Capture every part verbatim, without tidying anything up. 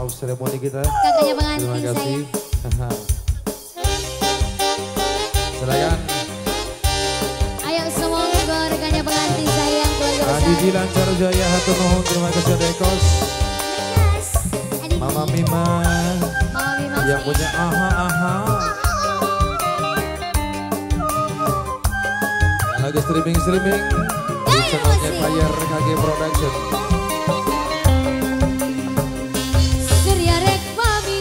of ceremony kita. Kakaknya pengantin Terima kasih. saya. Silakan. Ayo semua keluarganya pengantin sayang keluarga besar. Adi Dilancar Jaya Hatur Nuhun, terima kasih Dekos. Yes. Adik Mama Mima Mama Mima yang punya aha aha. Yang lagi streaming streaming di channelnya Player K G Production. Surya rek pami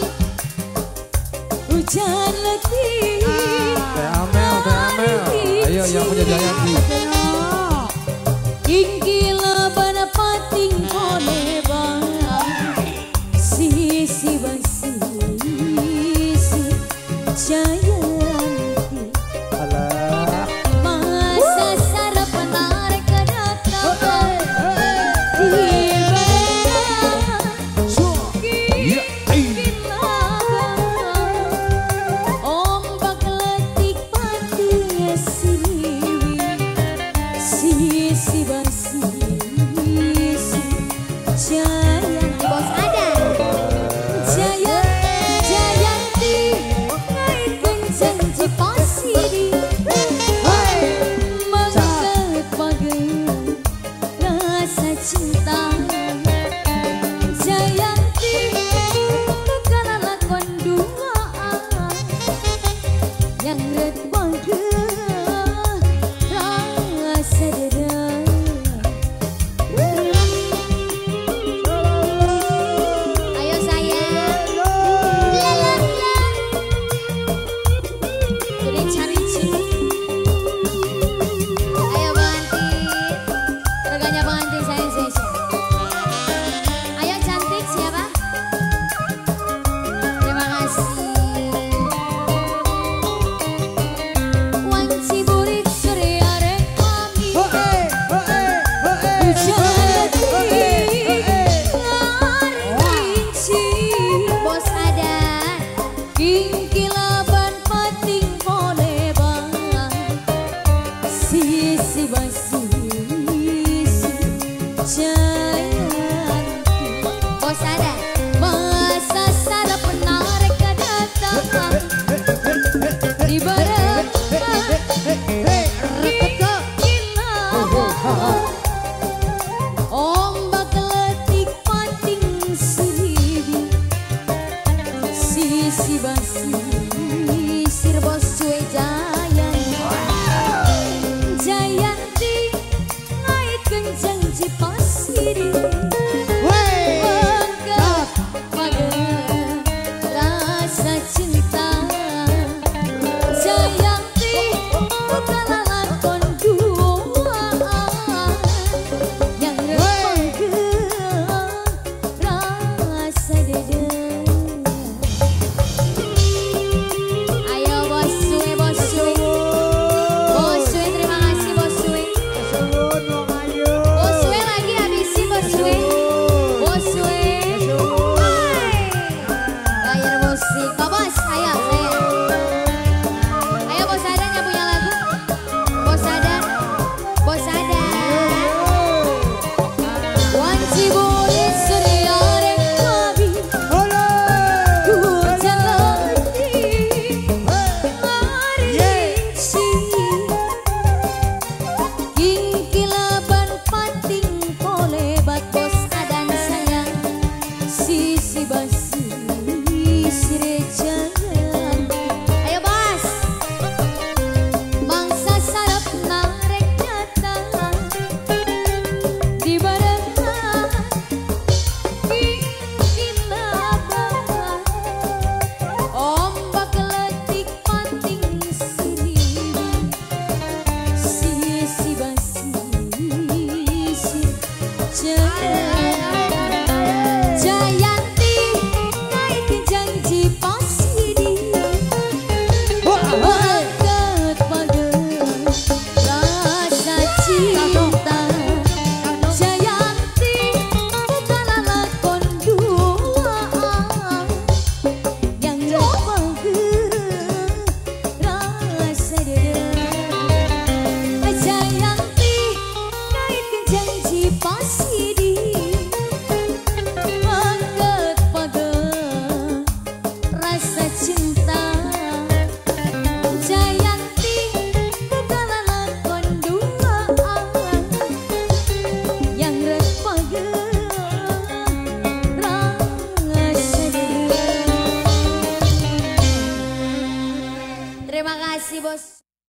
hujan letih. Teh Amel, Teh Amel. Ayo yang punya Jayanti. Ingkila bana pating kone bang sisi basi si Jayanti. Alah. Masa sarapan arek kedatang tiba Iya, ai. kasih bos.